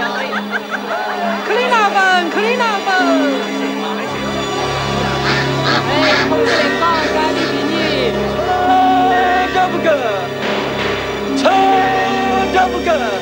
克里纳芬，克里纳芬。哎，同志领导，该你比你。 这不够，这不够。